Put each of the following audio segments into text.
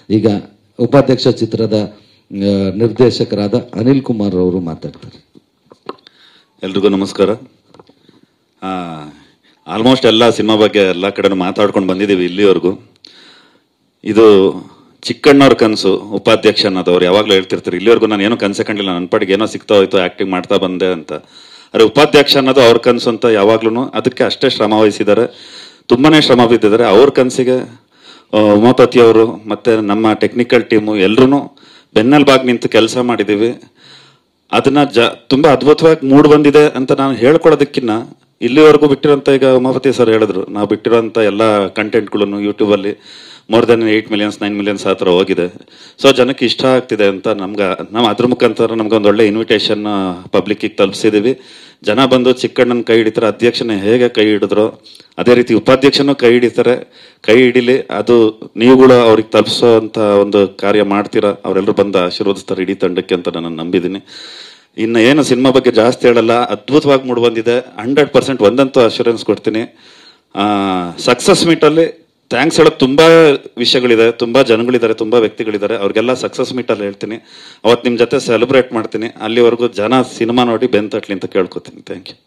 ಈಗ ಉಪಾಧ್ಯಕ್ಷ ಚಿತ್ರದ ನಿರ್ದೇಶಕರಾದ ಅನಿಲ್ ಕುಮಾರ್ ಅವರು ಮಾತಾಡ್ತಾರೆ. ಎಲ್ರಿಗೂ ನಮಸ್ಕಾರ. ಆಲ್ಮೋಸ್ಟ್ ಎಲ್ಲ ಸಿನಿಮಾ ಬಗ್ಗೆ ಎಲ್ಲ ಕಡೆನೂ ಮಾತಾಡ್ಕೊಂಡು ಬಂದಿದ್ದೀವಿ ಇಲ್ಲಿವರೆಗೂ. ಇದು ಚಿಕ್ಕಣ್ಣವ್ರ ಕನಸು ಉಪಾಧ್ಯಕ್ಷ ಅನ್ನೋದು ಅವ್ರು ಯಾವಾಗಲೂ ಹೇಳ್ತಿರ್ತಾರೆ. ಇಲ್ಲಿವರೆಗೂ ನಾನು ಏನೋ ಕನಸೆ ಕಂಡಿಲ್ಲ, ನನ್ನ ಪಾಡಿಗೆ ಏನೋ ಸಿಗ್ತಾ ಹೋಯ್ತು, ಆ್ಯಕ್ಟಿಂಗ್ ಮಾಡ್ತಾ ಬಂದೆ ಅಂತ. ಆದರೆ ಉಪಾಧ್ಯಕ್ಷ ಅನ್ನೋದು ಅವ್ರ ಕನಸು ಅಂತ ಯಾವಾಗ್ಲೂ ಅದಕ್ಕೆ ಅಷ್ಟೇ ಶ್ರಮ ವಹಿಸಿದ್ದಾರೆ, ತುಂಬಾನೇ ಶ್ರಮ ಬಿದ್ದಿದ್ದಾರೆ. ಅವ್ರ ಕನಸಿಗೆ ಉಮಾಪತಿ ಅವರು ಮತ್ತೆ ನಮ್ಮ ಟೆಕ್ನಿಕಲ್ ಟೀಮು ಎಲ್ಲರೂ ಬೆನ್ನೆಲುಬಾಗಿ ನಿಂತು ಕೆಲಸ ಮಾಡಿದ್ದೀವಿ. ಅದನ್ನ ತುಂಬಾ ಅದ್ಭುತವಾಗಿ ಮೂಡ್ ಬಂದಿದೆ ಅಂತ ನಾನು ಹೇಳ್ಕೊಡೋದಕ್ಕಿಂತ ಇಲ್ಲಿವರೆಗೂ ಬಿಟ್ಟಿರೋಂಥ, ಈಗ ಉಮಾಪತಿ ಸರ್ ಹೇಳಿದ್ರು, ನಾವು ಬಿಟ್ಟಿರೋಂಥ ಎಲ್ಲ ಕಂಟೆಂಟ್ಗಳನ್ನು ಯೂಟ್ಯೂಬಲ್ಲಿ ಮೋರ್ ದೆನ್ 8 ಮಿಲಿಯನ್ಸ್ 9 ಮಿಲಿಯನ್ಸ್ ಆ ಥರ ಹೋಗಿದೆ. ಸೊ ಜನಕ್ಕೆ ಇಷ್ಟ ಆಗ್ತಿದೆ ಅಂತ ನಾವು ಅದ್ರ ಮುಖಾಂತರ ನಮ್ಗೆ ಒಂದು ಒಳ್ಳೆ ಇನ್ವಿಟೇಷನ್ ಪಬ್ಲಿಕ್ಕಿಗೆ ತಲುಪಿಸಿದ್ದೀವಿ. ಜನ ಬಂದು ಚಿಕ್ಕಣ್ಣನ ಕೈ ಹಿಡಿತಾರೆ, ಅಧ್ಯಕ್ಷನ ಹೇಗೆ ಕೈ ಹಿಡಿದ್ರು ಅದೇ ರೀತಿ ಉಪಾಧ್ಯಕ್ಷನೂ ಕೈ ಹಿಡಿತಾರೆ. ಕೈ ಹಿಡಿಲಿ, ಅದು ನೀವುಗಳು ಅವ್ರಿಗೆ ತಲುಪಿಸೋ ಅಂತ ಒಂದು ಕಾರ್ಯ ಮಾಡ್ತೀರಾ. ಅವರೆಲ್ಲರೂ ಬಂದು ಆಶೀರ್ವದಿಸ್ತಾರೆ ಇಡೀ ತಂಡಕ್ಕೆ ಅಂತ ನಾನು ನಂಬಿದ್ದೀನಿ. ಇನ್ನು ಏನು ಸಿನಿಮಾ ಬಗ್ಗೆ ಜಾಸ್ತಿ ಹೇಳಲ್ಲ, ಅದ್ಭುತವಾಗಿ ಮೂಡ್ ಬಂದಿದೆ. 100% ಒಂದಂತೂ ಅಶ್ಯೂರೆನ್ಸ್ ಕೊಡ್ತೀನಿ. ಸಕ್ಸಸ್ ಮೀಟಲ್ಲಿ ಥ್ಯಾಂಕ್ಸ್ ಹೇಳೋದು ತುಂಬಾ ವಿಷಯಗಳಿದೆ, ತುಂಬಾ ಜನಗಳಿದ್ದಾರೆ, ತುಂಬಾ ವ್ಯಕ್ತಿಗಳಿದ್ದಾರೆ. ಅವ್ರಿಗೆಲ್ಲ ಸಕ್ಸಸ್ ಮೀಟಲ್ಲಿ ಹೇಳ್ತೀನಿ, ಅವತ್ತು ನಿಮ್ಮ ಜೊತೆ ಸೆಲೆಬ್ರೇಟ್ ಮಾಡ್ತೀನಿ. ಅಲ್ಲಿವರೆಗೂ ಜನ ಸಿನಿಮಾ ನೋಡಿ ಬೆನ್ ತಟ್ಲಿ ಅಂತ ಕೇಳ್ಕೊತೀನಿ. Thank you.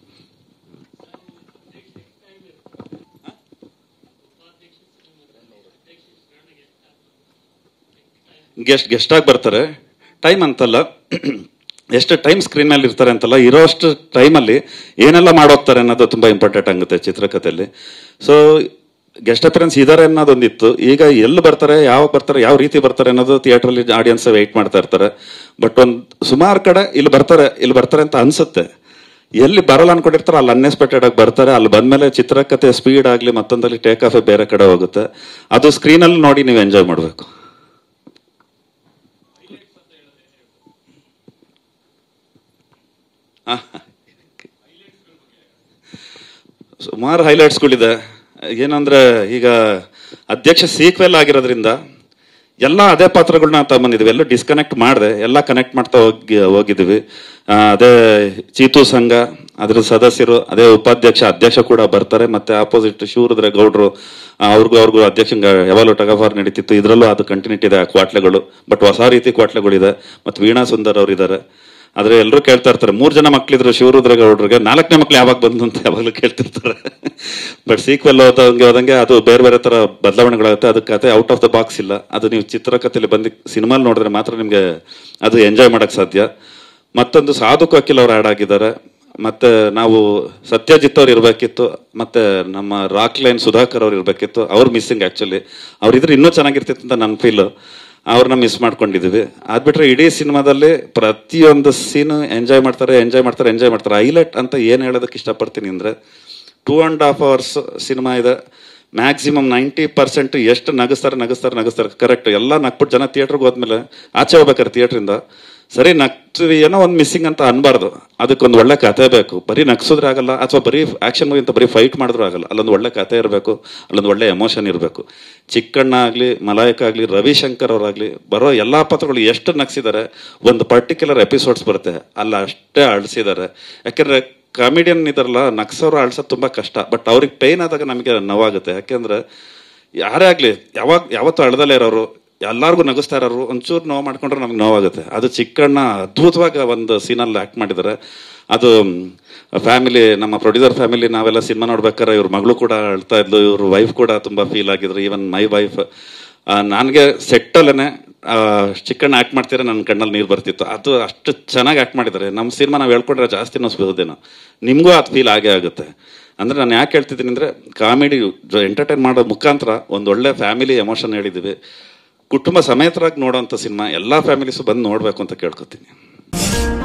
ಗೆಸ್ಟ್ ಆಗಿ ಬರ್ತಾರೆ, ಟೈಮ್ ಅಂತಲ್ಲ, ಎಷ್ಟು ಟೈಮ್ ಸ್ಕ್ರೀನ್ ಮೇಲೆ ಇರ್ತಾರೆ ಅಂತಲ್ಲ, ಇರೋಷ್ಟು ಟೈಮಲ್ಲಿ ಏನೆಲ್ಲ ಮಾಡೋಗ್ತಾರೆ ಅನ್ನೋದು ತುಂಬಾ ಇಂಪಾರ್ಟೆಂಟ್ ಆಗುತ್ತೆ ಚಿತ್ರಕಥೆಯಲ್ಲಿ. ಸೊ ಗೆಸ್ಟ್ ಅಪಿಯರೆನ್ಸ್ ಇದಾರೆ ಅನ್ನೋದೊಂದಿತ್ತು. ಈಗ ಎಲ್ಲಿ ಬರ್ತಾರೆ, ಯಾವಾಗ ಬರ್ತಾರೆ, ಯಾವ ರೀತಿ ಬರ್ತಾರೆ ಅನ್ನೋದು ಥಿಯೇಟ್ರಲ್ಲಿ ಆಡಿಯನ್ಸ್ ವೆಯ್ಟ್ ಮಾಡ್ತಾ ಇರ್ತಾರೆ. ಬಟ್ ಸುಮಾರು ಕಡೆ ಇಲ್ಲಿ ಬರ್ತಾರೆ ಅಂತ ಅನ್ಸುತ್ತೆ. ಎಲ್ಲಿ ಬರಲ್ಲ ಅನ್ಕೊಂಡಿರ್ತಾರೆ ಅಲ್ಲಿ ಅನ್ಎಕ್ಸ್ಪೆಕ್ಟೆಡ್ ಆಗಿ ಬರ್ತಾರೆ. ಅಲ್ಲಿ ಬಂದ್ಮೇಲೆ ಚಿತ್ರಕಥೆ ಸ್ಪೀಡ್ ಆಗಲಿ ಮತ್ತೊಂದಲ್ಲಿ ಟೇಕ್ ಆಫ್ ಬೇರೆ ಕಡೆ ಹೋಗುತ್ತೆ. ಅದು ಸ್ಕ್ರೀನಲ್ಲಿ ನೋಡಿ ನೀವು ಎಂಜಾಯ್ ಮಾಡಬೇಕು. ಸುಮಾರು ಹೈಲೈಟ್ಸ್ಗಳಿದೆ. ಏನಂದ್ರೆ ಈಗ ಅಧ್ಯಕ್ಷ ಸೀಕ್ವೆಲ್ ಆಗಿರೋದ್ರಿಂದ ಎಲ್ಲ ಅದೇ ಪಾತ್ರಗಳನ್ನ ತಗೊಂಬಂದಿದ್ವಿ. ಎಲ್ಲ ಡಿಸ್ಕನೆಕ್ಟ್ ಮಾಡಿದೆ, ಎಲ್ಲ ಕನೆಕ್ಟ್ ಮಾಡ್ತಾ ಹೋಗಿದ್ದೀವಿ. ಅದೇ ಚೀತು ಸಂಘ ಅದ್ರ ಸದಸ್ಯರು, ಅದೇ ಉಪಾಧ್ಯಕ್ಷ, ಅಧ್ಯಕ್ಷ ಕೂಡ ಬರ್ತಾರೆ. ಮತ್ತೆ ಆಪೋಸಿಟ್ ಶಿವರುದ್ರ ಗೌಡ್ರು, ಅವ್ರಿಗೂ ಅಧ್ಯಕ್ಷಂಗ ಯಾವಾಗಲೂ ಟಗಫಾರ್ ನಡೀತಿತ್ತು. ಇದರಲ್ಲೂ ಅದು ಕಂಟಿನ್ಯೂಟಿ ಇದೆ, ಕ್ವಾಟ್ಲೆಗಳು. ಬಟ್ ಹೊಸ ರೀತಿ ಕ್ವಾಟ್ಲೆಗಳಿದೆ. ಮತ್ತೆ ವೀಣಾ ಸುಂದರ್ ಅವ್ರು ಇದ್ದಾರೆ. ಆದ್ರೆ ಎಲ್ಲರೂ ಕೇಳ್ತಾ ಇರ್ತಾರೆ, 3 ಜನ ಮಕ್ಳಿದ್ರು ಶಿವರುದ್ರ ಗೌಡ್ರಿಗೆ, 4ನೇ ಮಕ್ಳು ಯಾವಾಗ ಬಂದು ಅಂತ ಯಾವಾಗಲೂ ಕೇಳ್ತಿರ್ತಾರೆ. ಬಟ್ ಸೀಕ್ವೆಲ್ ಹೋದಂಗೆ ಅದು ಬೇರೆ ಬೇರೆ ತರ ಬದಲಾವಣೆಗಳಾಗುತ್ತೆ. ಅದು ಕತೆ ಔಟ್ ಆಫ್ ದ ಬಾಕ್ಸ್ ಇಲ್ಲ. ಅದು ನೀವು ಚಿತ್ರಕಥೆಯಲ್ಲಿ ಬಂದು ಸಿನಿಮಾಲ್ ನೋಡಿದ್ರೆ ಮಾತ್ರ ನಿಮ್ಗೆ ಅದು ಎಂಜಾಯ್ ಮಾಡಕ್ ಸಾಧ್ಯ. ಮತ್ತೊಂದು ಸಾಧು ಕೋಕಿಲ್ ಅವ್ರು ಆಡ್ ಆಗಿದ್ದಾರೆ. ಮತ್ತೆ ನಾವು ಸತ್ಯಜಿತ್ ಅವ್ರು ಇರ್ಬೇಕಿತ್ತು, ಮತ್ತೆ ನಮ್ಮ ರಾಕ್ ಲೈನ್ ಸುಧಾಕರ್ ಅವ್ರು ಇರ್ಬೇಕಿತ್ತು. ಅವ್ರು ಮಿಸ್ಸಿಂಗ್ ಆಕ್ಚುಲಿ. ಅವ್ರಿದ್ರೆ ಇನ್ನೂ ಚೆನ್ನಾಗಿರ್ತಿತ್ತು ಅಂತ ನನ್ನ ಫೀಲ್. ಅವ್ರನ್ನ ಮಿಸ್ ಮಾಡ್ಕೊಂಡಿದೀವಿ. ಅದ್ಬಿಟ್ರೆ ಇಡೀ ಸಿನಿಮಾದಲ್ಲಿ ಪ್ರತಿಯೊಂದು ಸೀನು ಎಂಜಾಯ್ ಮಾಡ್ತಾರೆ. ಹೈಲೈಟ್ ಅಂತ ಏನ್ ಹೇಳೋದಕ್ಕೆ ಇಷ್ಟಪಡ್ತೀನಿ ಅಂದ್ರೆ, 2.5 hours ಸಿನಿಮಾ ಇದೆ. ಮ್ಯಾಕ್ಸಿಮಮ್ 90% ಎಷ್ಟು ನಗಿಸ್ತಾರೆ ಕರೆಕ್ಟ್. ಎಲ್ಲ ನಕ್ಬಿಟ್ಟು ಜನ ಥಿಯೇಟರ್ಗೆ ಹೋದ್ಮೇಲೆ ಆಚೆ ಹೋಗ್ಬೇಕಾರೆ ಥಿಯೇಟ್ರಿಂದ, ಸರಿ ನಗ್ತೀವಿ ಏನೋ ಒಂದು ಮಿಸ್ಸಿಂಗ್ ಅಂತ ಅನ್ಬಾರ್ದು. ಅದಕ್ಕೊಂದು ಒಳ್ಳೆ ಕತೆ ಬೇಕು. ಬರೀ ನಗ್ಸಿದ್ರೆ ಆಗಲ್ಲ, ಅಥವಾ ಬರೀ ಆಕ್ಷನ್ ಮೂವಿ ಅಂತ ಬರೀ ಫೈಟ್ ಮಾಡಿದ್ರು ಆಗಲ್ಲ. ಅಲ್ಲೊಂದು ಒಳ್ಳೆ ಕತೆ ಇರಬೇಕು, ಅಲ್ಲೊಂದು ಒಳ್ಳೆ ಎಮೋಷನ್ ಇರಬೇಕು. ಚಿಕ್ಕಣ್ಣ ಆಗ್ಲಿ, ಮಲಾಯಕ ಆಗ್ಲಿ, ರವಿಶಂಕರ್ ಅವರಾಗ್ಲಿ, ಬರೋ ಎಲ್ಲಾ ಪಾತ್ರಗಳು ಎಷ್ಟು ನಗ್ಸಿದ್ದಾರೆ. ಒಂದು ಪರ್ಟಿಕ್ಯುಲರ್ ಎಪಿಸೋಡ್ಸ್ ಬರುತ್ತೆ, ಅಲ್ಲ ಅಷ್ಟೇ ಅಳಿಸಿದ್ದಾರೆ. ಯಾಕೆಂದ್ರೆ ಕಾಮಿಡಿಯನ್ ಇದಾರಲ್ಲ, ನಗ್ಸೋರು ಅಳ್ಸೋದು ತುಂಬಾ ಕಷ್ಟ. ಬಟ್ ಅವ್ರಿಗೆ ಪೇನ್ ಆದಾಗ ನಮಗೆ ನೋವಾಗುತ್ತೆ. ಯಾಕೆಂದ್ರೆ ಯಾರೇ ಆಗ್ಲಿ, ಯಾವತ್ತೂ ಅಳ್ದಲ್ಲೇ ಇರೋರು, ಎಲ್ಲಾರ್ಗು ನಗಿಸ್ತಾ ಇರೋರು ಒಂಚೂರು ನೋವು ಮಾಡ್ಕೊಂಡ್ರೆ ನಮ್ಗೆ ನೋವಾಗುತ್ತೆ. ಅದು ಚಿಕ್ಕಣ್ಣ ಅದ್ಭುತವಾಗಿ ಒಂದು ಸೀನಲ್ಲಿ ಆಕ್ಟ್ ಮಾಡಿದ್ದಾರೆ. ಅದು ಫ್ಯಾಮಿಲಿ, ನಮ್ಮ ಪ್ರೊಡ್ಯೂಸರ್ ಫ್ಯಾಮಿಲಿ, ನಾವೆಲ್ಲ ಸಿನಿಮಾ ನೋಡ್ಬೇಕಾದ್ರೆ ಇವ್ರ ಮಗಳು ಕೂಡ ಅಳ್ತಾ ಇದ್ಲು, ಇವ್ರ ವೈಫ್ ಕೂಡ ತುಂಬಾ ಫೀಲ್ ಆಗಿದ್ರು. Even my wife. ನನಗೆ ಸೆಟ್ಟಲ್ಲೇ ಚಿಕ್ಕಣ್ಣ ಆಕ್ಟ್ ಮಾಡ್ತೀರಾ ನನ್ನ ಕಣ್ಣಲ್ಲಿ ನೀರು ಬರ್ತಿತ್ತು. ಅದು ಅಷ್ಟು ಚೆನ್ನಾಗಿ ಆಕ್ಟ್ ಮಾಡಿದ್ದಾರೆ. ನಮ್ಮ ಸಿನಿಮಾ ನಾವು ಹೇಳ್ಕೊಂಡ್ರೆ ಜಾಸ್ತಿ ನೋಸ್ಬೋದೇನೋ, ನಿಮ್ಗೂ ಅದು ಫೀಲ್ ಆಗೇ ಆಗುತ್ತೆ. ಅಂದ್ರೆ ನಾನು ಯಾಕೆ ಹೇಳ್ತಿದ್ದೀನಿ ಅಂದ್ರೆ, ಕಾಮಿಡಿ ಎಂಟರ್ಟೈನ್ ಮಾಡೋ ಮುಖಾಂತರ ಒಂದೊಳ್ಳೆ ಫ್ಯಾಮಿಲಿ ಎಮೋಷನ್ ಹೇಳಿದ್ದೀವಿ. ಕುಟುಂಬ ಸಮೇತರಾಗಿ ನೋಡೋಂಥ ಸಿನಿಮಾ ಎಲ್ಲ ಫ್ಯಾಮಿಲೀಸು ಬಂದು ನೋಡ್ಬೇಕು ಅಂತ ಕೇಳ್ಕೊತೀನಿ.